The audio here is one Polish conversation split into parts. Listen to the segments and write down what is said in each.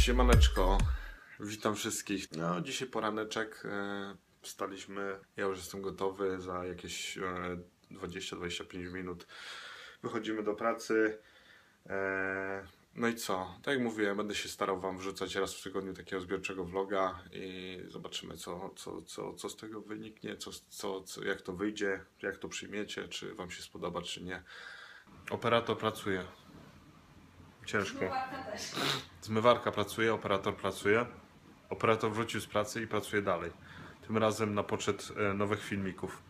Siemaneczko, witam wszystkich. No, dzisiaj poraneczek, wstaliśmy, ja już jestem gotowy, za jakieś 20-25 minut wychodzimy do pracy. No i co, tak jak mówiłem, będę się starał Wam wrzucać raz w tygodniu takiego zbiorczego vloga i zobaczymy co z tego wyniknie, jak to wyjdzie, jak to przyjmiecie, czy Wam się spodoba, czy nie. Operator pracuje. Ciężko. Zmywarka pracuje, operator pracuje. Operator wrócił z pracy i pracuje dalej. Tym razem na poczet nowych filmików.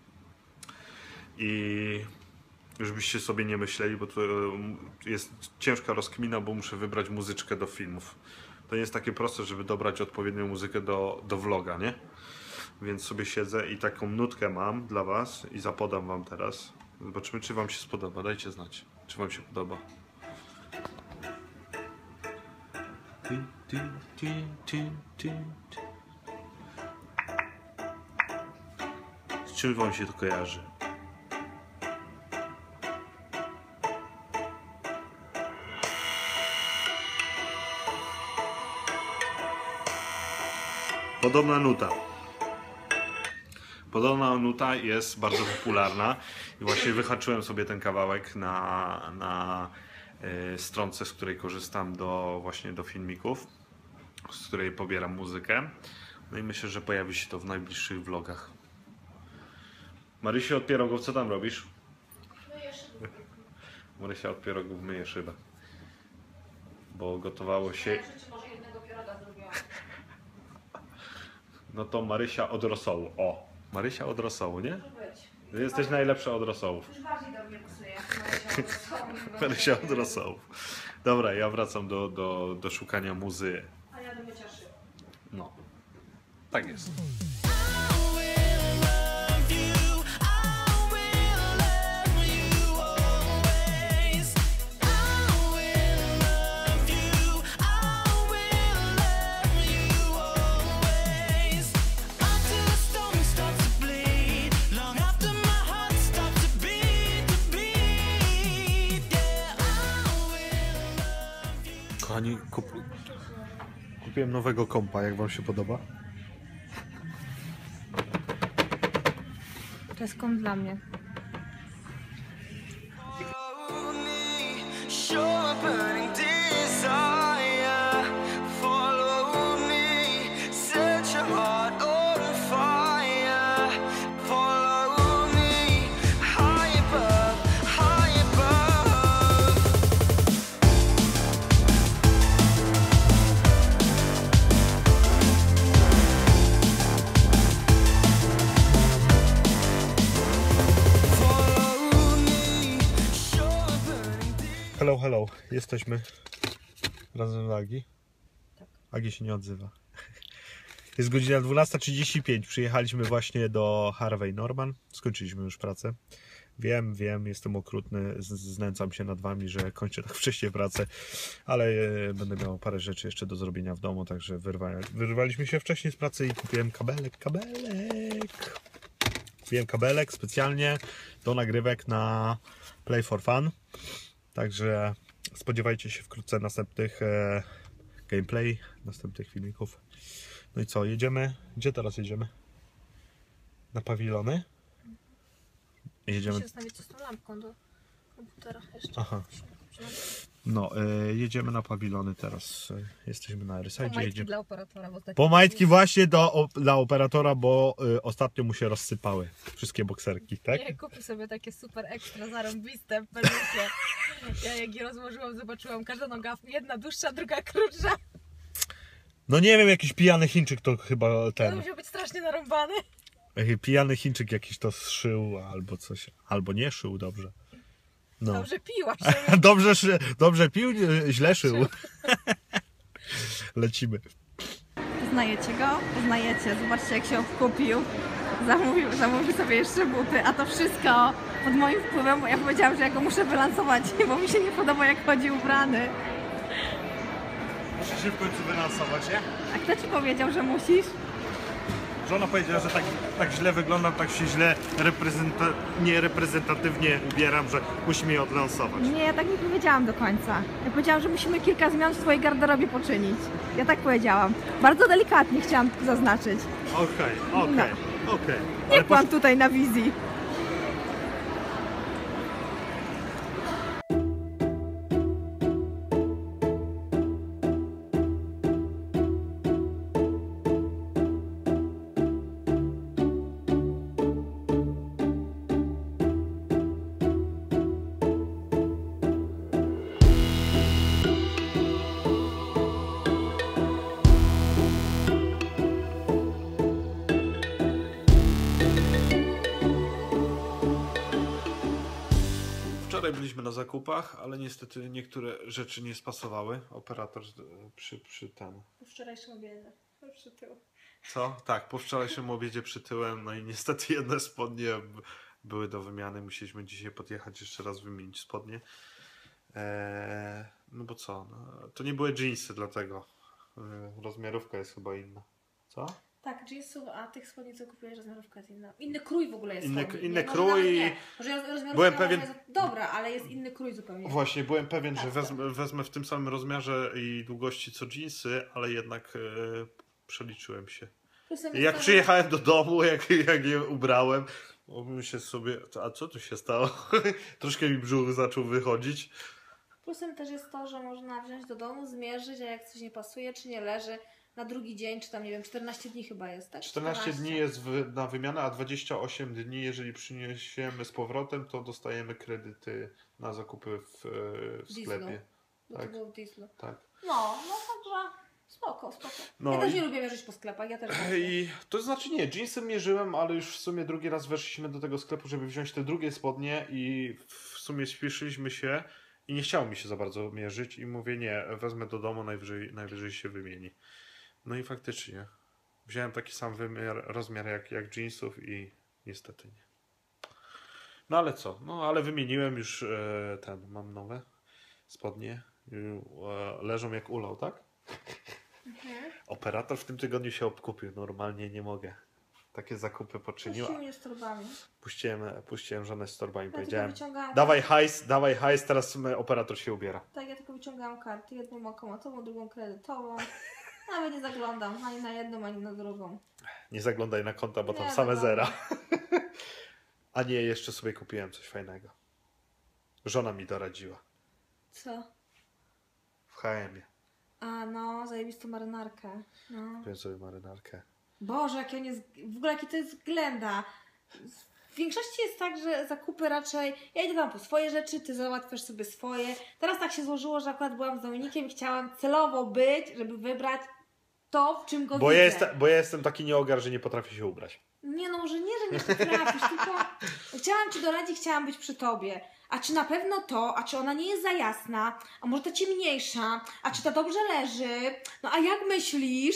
I już byście sobie nie myśleli, bo to jest ciężka rozkmina, bo muszę wybrać muzyczkę do filmów. To nie jest takie proste, żeby dobrać odpowiednią muzykę do vloga, nie? Więc sobie siedzę i taką nutkę mam dla Was i zapodam Wam teraz. Zobaczymy, czy Wam się spodoba. Dajcie znać, czy Wam się podoba. Z czym Wam się to kojarzy? Podobna nuta. Podobna nuta jest bardzo popularna i właśnie wyhaczyłem sobie ten kawałek na stronce, z której korzystam właśnie do filmików, z której pobieram muzykę. No i myślę, że pojawi się to w najbliższych vlogach. Marysia od pierogów, co tam robisz? Myję szybę. Marysia od pierogów myje szybę. Bo gotowało się... Ja może jednego pieroga zrobiłam. No to Marysia od rosołu. O! Marysia od rosołu, nie? Może być. Ty jesteś najlepsza od rosołów. Już bardziej do mnie pasuje. Marysia od rosołów. Dobra, ja wracam do szukania muzy. A ja do mycia szyb. No. Tak jest. Kochani, kupiłem nowego kompa, jak Wam się podoba? To jest komp dla mnie. Hello, hello. Jesteśmy razem z Agi. Tak. Agi się nie odzywa. Jest godzina 12:35. Przyjechaliśmy właśnie do Harvey Norman. Skończyliśmy już pracę. Wiem, jestem okrutny. Znęcam się nad Wami, że kończę tak wcześnie pracę. Ale będę miał parę rzeczy jeszcze do zrobienia w domu. Także wyrwaliśmy się wcześniej z pracy i kupiłem kabelek. Kupiłem kabelek specjalnie do nagrywek na Play for Fun. Także spodziewajcie się wkrótce następnych gameplay, następnych filmików. No i co, jedziemy? Gdzie teraz jedziemy? Na pawilony? Jedziemy. Muszę zostawić z tą lampką do komputera jeszcze. Aha. No, jedziemy na pawilony teraz. Jesteśmy na Rysajdzie. Jedziemy dla operatora. po majtki właśnie dla operatora, bo ostatnio mu się rozsypały wszystkie bokserki, tak? Ja kupię sobie takie super ekstra zarąbiste pelusie. Ja jak je rozłożyłam, zobaczyłam, każda noga jedna dłuższa, druga krótsza. No nie wiem, jakiś pijany Chińczyk to chyba ten. To musiał być strasznie narąbany. Pijany Chińczyk jakiś to zszył albo coś, albo nie szył dobrze. No. Dobrze piłaś. Dobrze pił, źle szył. Lecimy. Poznajecie go? Poznajecie. Zobaczcie, jak się obkupił. Zamówił sobie jeszcze buty, a to wszystko pod moim wpływem, bo ja powiedziałam, że ja go muszę wylansować, bo mi się nie podoba, jak chodzi ubrany. Muszę się w końcu wylansować, nie? A kto ci powiedział, że musisz? Żona powiedziała, że tak źle wyglądam, tak się źle niereprezentatywnie ubieram, że musimy je odlansować. Nie, ja tak nie powiedziałam do końca. Ja powiedziałam, że musimy kilka zmian w twojej garderobie poczynić. Ja tak powiedziałam. Bardzo delikatnie chciałam zaznaczyć. Okej. Nie kłam tutaj na wizji. Wczoraj byliśmy na zakupach, ale niestety niektóre rzeczy nie spasowały. Operator przy ten... Po wczorajszym obiedzie. Przytył. Co? Tak, po wczorajszym obiedzie przytyłem, no i niestety jedne spodnie były do wymiany. Musieliśmy dzisiaj podjechać jeszcze raz wymienić spodnie. No bo co? No, to nie były jeansy, dlatego rozmiarówka jest chyba inna. Co? Tak, jeansów, a tych spodni, co kupiłeś, rozmiarówka jest inna. Inny krój w ogóle jest. Inny krój. Może rozmiarówka Byłem pewien... jest dobra, ale jest inny krój zupełnie. Właśnie, byłem pewien, że wezmę w tym samym rozmiarze i długości co jeansy, ale jednak przeliczyłem się. I jak przyjechałem do domu, jak je ubrałem, myślę sobie, a co tu się stało? Troszkę mi brzuch zaczął wychodzić. Plusem też jest to, że można wziąć do domu, zmierzyć, a jak coś nie pasuje, czy nie leży, na drugi dzień, czy tam, nie wiem, 14 dni chyba jest, tak? 14 dni jest na wymianę, a 28 dni, jeżeli przyniesiemy z powrotem, to dostajemy kredyty na zakupy w sklepie. Bo Tak. to było w Dieslu. Tak. No także spoko. No ja też nie lubię mierzyć po sklepach, ja też I to znaczy nie, jeansy mierzyłem, ale już w sumie drugi raz weszliśmy do tego sklepu, żeby wziąć te drugie spodnie i w sumie śpieszyliśmy się i nie chciało mi się za bardzo mierzyć i mówię nie, wezmę do domu, najwyżej się wymieni. No i faktycznie wziąłem taki sam rozmiar jak jeansów i niestety nie. No ale co, no ale wymieniłem już mam nowe spodnie, leżą jak ulał, tak? Operator w tym tygodniu się obkupił, normalnie nie mogę. Takie zakupy poczynił. Puścił mnie z torbami. Puściłem żonę z torbami, Ja powiedziałem wyciągałam dawaj hajs, teraz operator się ubiera. Tak, ja tylko wyciągałam karty, jedną bankomatową, drugą kredytową. Nawet nie zaglądam ani na jedną, ani na drugą. Nie zaglądaj na konta, bo tam Nie same zaglądam. zera. A nie, jeszcze sobie kupiłem coś fajnego. Żona mi doradziła. Co? W H&M-ie. A no, zajebistą marynarkę. No. Kupiłem sobie marynarkę. Boże, jakie on jest, w ogóle jaki to jest glenda. W większości jest tak, że zakupy raczej, ja idę tam po swoje rzeczy, ty załatwiasz sobie swoje. Teraz tak się złożyło, że akurat byłam z Dominikiem i chciałam celowo być, żeby wybrać to, w czym go Bo widzę. ja jestem taki nieogar, że nie potrafię się ubrać. Nie no, może nie, że nie potrafisz, tylko chciałam ci doradzić, chciałam być przy tobie. A czy na pewno to, a czy ona nie jest za jasna, a może ta ciemniejsza, a czy ta dobrze leży, no a jak myślisz?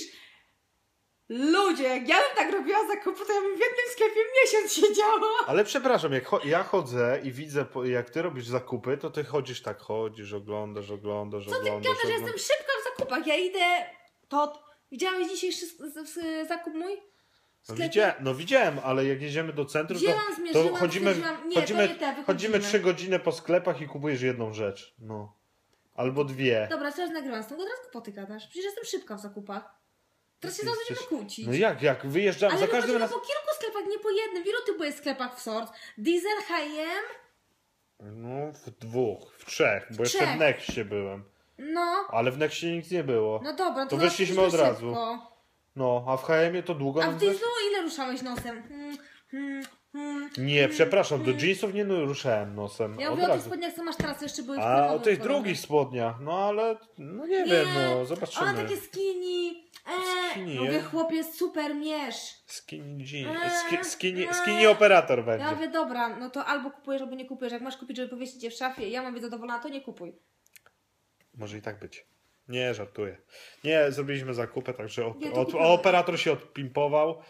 Ludzie, jak ja bym tak robiła zakupy, to ja bym w jednym sklepie miesiąc siedziała. Ale przepraszam, jak ja chodzę i widzę, jak ty robisz zakupy, to ty chodzisz, oglądasz. Co ty gadasz, ja jestem szybka w zakupach, ja idę, widziałeś dzisiejszy zakup mój? Widziałem, ale jak jedziemy do centrum, Wzięłam, zmierzyłam, to chodzimy, stwierdziłam, nie, to nie te, wychodzimy. chodzimy 3 godziny po sklepach i kupujesz jedną rzecz. No. Albo dwie. Dobra, teraz nagrywam, z tego od razu głupoty gadasz. Przecież jestem szybka w zakupach. Teraz się znowu będziemy kłócić. No jak? Wyjeżdżam Ale za my każdym chodzimy razem. po kilku sklepach, nie po jednym. W ilu ty byłeś sklepach w Sort? Diesel, H&M? No, w 2, w 3, bo jeszcze trzech. w Nexie byłem. No. Ale w Nexie nic nie było. No dobra, To zaraz wyszliśmy szybko. od razu. No, a w H&M to długo. A w Dieslu ile ruszałeś nosem? Nie, przepraszam, do jeansów nie ruszałem nosem. Ja od mówię o tych razu. spodniach, co masz teraz, jeszcze były w A o sklepach tych odpalone. drugich spodniach, no ale no nie wiem, no zobaczymy. Ona takie skinny. Skinny, Mówię, chłopie, super mierz. Skinny jean, skinny operator będzie. Ja mówię, dobra, no to albo kupujesz, albo nie kupujesz. Jak masz kupić, żeby powiesić je w szafie i ja mam być zadowolona, to nie kupuj. Może i tak być. Nie, żartuję. Nie, zrobiliśmy zakupy, także Nie, to kupiłem. operator się odpimpował.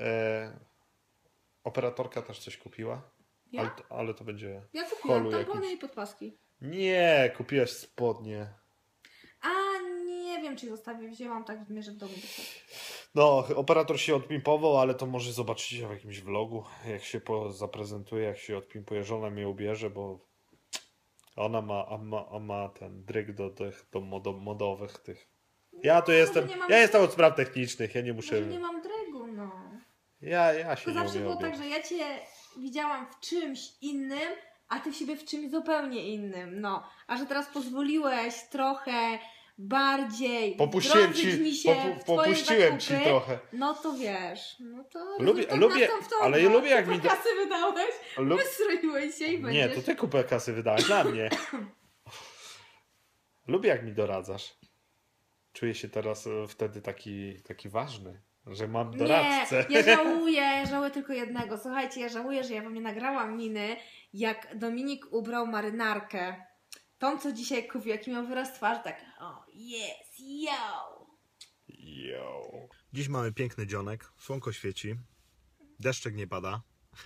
Operatorka też coś kupiła. Ja? Ale to będzie Ja w kupiłam holu tampony jakimś. i podpaski. Nie, kupiłaś spodnie. A nie wiem, czy je zostawię. Wzięłam tak w mierze w domu. No, operator się odpimpował, ale to może zobaczycie w jakimś vlogu, jak się zaprezentuje, jak się odpimpuje. Żona mnie ubierze, bo ona ma ten dryg do modowych tych. Ja tu jestem, ja jestem od spraw technicznych, ja nie muszę... Może nie mam drygu, no. Ja się To nie zawsze umiem było tak, ubierać. że ja cię widziałam w czymś innym, a ty siebie w czymś zupełnie innym, no. A że teraz pozwoliłeś trochę bardziej Popuściłem wdrożyć ci, mi się w twoje popuściłem ci zakupy, trochę. no to wiesz, no to Lubię, rezultat lubię, nastąpił. ale ja lubię jak mi... Kasy wydałeś, Lub... wystroiłeś się i Nie, będziesz... to ty kupę kasy wydałeś na mnie. Lubię jak mi doradzasz. Czuję się teraz wtedy taki ważny, że mam doradcę. Nie, ja żałuję tylko jednego. Słuchajcie, ja żałuję, że ja wam nie nagrałam miny, jak Dominik ubrał marynarkę. Tą, co dzisiaj kupił, jaki miał wyraz twarzy, tak o, yes, yo. Yo. Dziś mamy piękny dzionek, słonko świeci, deszczek nie pada.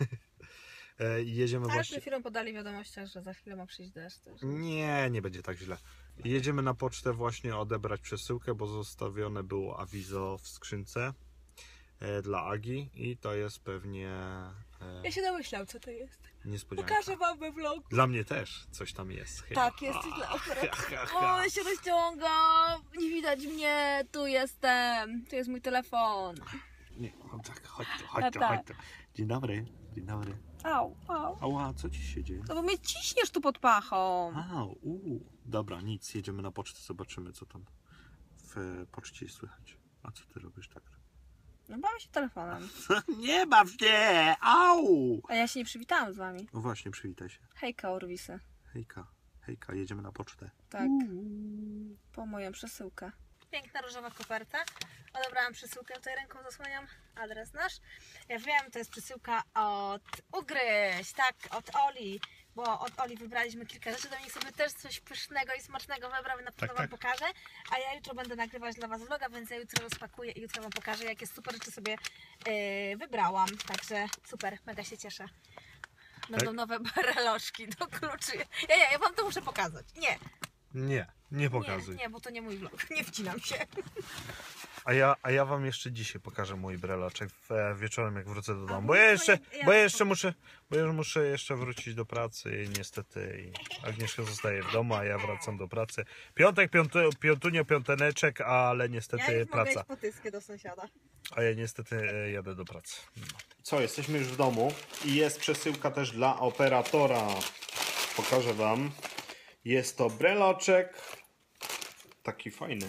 Jedziemy Ale właśnie... przed chwilą podali w wiadomościach, że za chwilę ma przyjść deszcz. Też. Nie będzie tak źle. Jedziemy na pocztę właśnie odebrać przesyłkę, bo zostawione było awizo w skrzynce dla Agi i to jest pewnie Ja się domyślam, co to jest. niespodzianka. Pokażę wam we vlogu. Dla mnie też coś tam jest. Chyba. Tak, jest coś dla operatora. O, ja się rozciąga. Nie widać mnie. Tu jestem. Tu jest mój telefon. Nie, tak, chodź tu. Tata. Dzień dobry. Au. Ała, co ci się dzieje? No bo mnie ciśniesz tu pod pachą. Dobra, nic, jedziemy na pocztę, zobaczymy co tam w poczcie słychać. A co ty robisz tak? No bawię się telefonem. Nie baw się! Au! A ja się nie przywitałam z wami. No właśnie, przywitaj się. Hejka, Orwisy. Hejka, jedziemy na pocztę. Tak. Po moją przesyłkę. Piękna różowa koperta. Odebrałam przesyłkę, tutaj ręką zasłaniam adres nasz. Ja wiem, to jest przesyłka od Ugryź, tak, od Oli. Bo od Oli wybraliśmy kilka rzeczy, Dominik sobie też coś pysznego i smacznego wybrał i na pewno wam pokażę. A ja jutro będę nagrywać dla was vloga, więc ja jutro rozpakuję i jutro wam pokażę, jakie super rzeczy sobie wybrałam. Także super, mega się cieszę. Będą nowe bareloczki do kluczy. Ja wam to muszę pokazać. Nie pokazuj. Nie, bo to nie mój vlog. Nie wcinam się. A ja wam jeszcze dzisiaj pokażę mój breloczek wieczorem, jak wrócę do domu. Ja Muszę jeszcze wrócić do pracy i niestety Agnieszka zostaje w domu, a ja wracam do pracy. Piątek, piątunio, piąteneczek, ale niestety ja już praca. mogę iść po tyskę do sąsiada. A ja niestety jadę do pracy. Co, jesteśmy już w domu i jest przesyłka też dla operatora. Pokażę wam. Jest to breloczek. Taki fajny.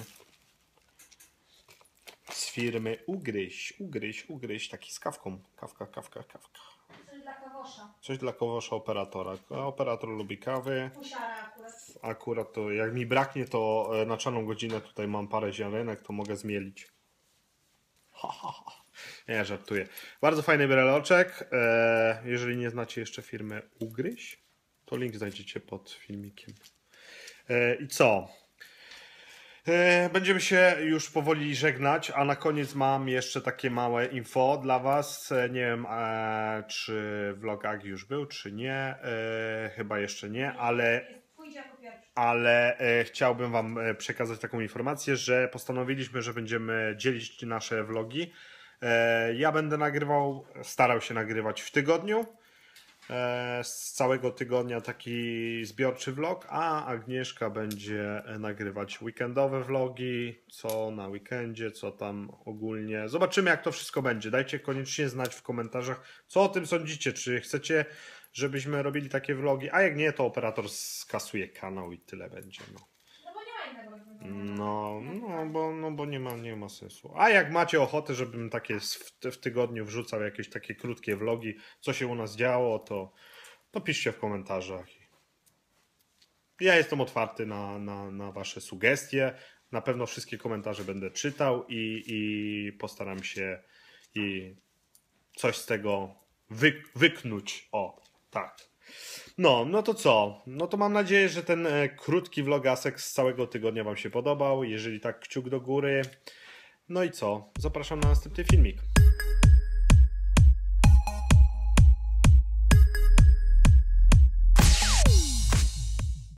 Z firmy Ugryź, taki z kawką. Kawka. Coś dla kawosza. Coś dla kawosza operatora. Operator lubi kawy. Pusiara akurat. Akurat to jak mi braknie, to na czarną godzinę tutaj mam parę ziarenek, to mogę zmielić. Nie, żartuję. Bardzo fajny breloczek. Jeżeli nie znacie jeszcze firmy Ugryź, to link znajdziecie pod filmikiem. I co? Będziemy się już powoli żegnać, a na koniec mam jeszcze takie małe info dla was. Nie wiem, czy vlog Agi już był, czy nie. Chyba jeszcze nie, ale chciałbym wam przekazać taką informację, że postanowiliśmy, że będziemy dzielić nasze vlogi. Ja będę starał się nagrywać w tygodniu. Z całego tygodnia taki zbiorczy vlog, a Agnieszka będzie nagrywać weekendowe vlogi, co na weekendzie, co tam ogólnie. Zobaczymy, jak to wszystko będzie. Dajcie koniecznie znać w komentarzach, co o tym sądzicie. Czy chcecie, żebyśmy robili takie vlogi, a jak nie, to operator skasuje kanał i tyle będzie. Bo nie ma sensu. A jak macie ochotę, żebym takie w tygodniu wrzucał jakieś takie krótkie vlogi, co się u nas działo, to piszcie w komentarzach. Ja jestem otwarty na wasze sugestie. Na pewno wszystkie komentarze będę czytał i postaram się coś z tego wyknuć. O, tak. No to co? No to mam nadzieję, że ten krótki vlogasek z całego tygodnia wam się podobał. Jeżeli tak, kciuk do góry. No i co? Zapraszam na następny filmik.